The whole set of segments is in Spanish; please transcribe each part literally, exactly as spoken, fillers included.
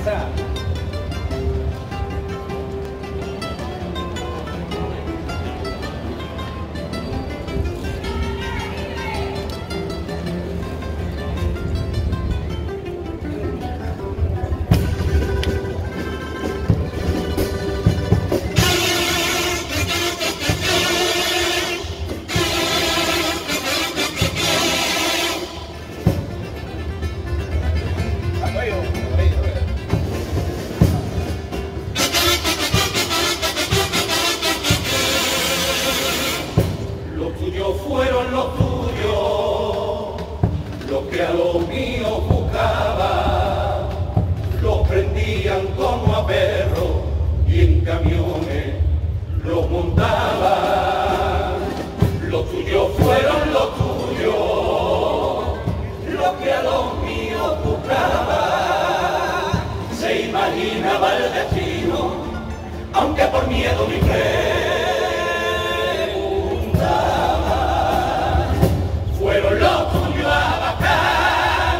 está. Fueron los tuyos, los que a los míos buscaban, los prendían como a perros y en camiones los montaban. Los tuyos fueron los tuyos, los que a los míos buscaban. Se imaginaba el destino, aunque por miedo ni fe. Fueron los tuyos a bajar,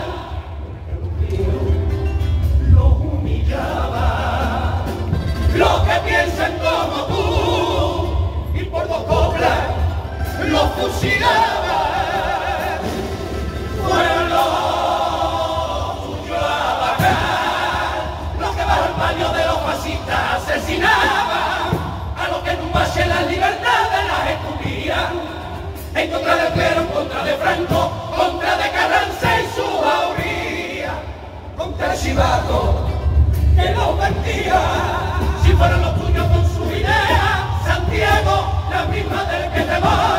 los humillaban, los que piensan como tú, y por dos coplas los fusilaban. Fueron los tuyos a bajar, los que bajo el paño de los fascistas asesinaban, a los que en un valle las libertades las escupían. En contra de Clero, en contra de Franco, contra de Carranza y su jauría, contra el chivato que los mentía. Si fueron los tuyos con su idea, Santiago, la misma del que te va.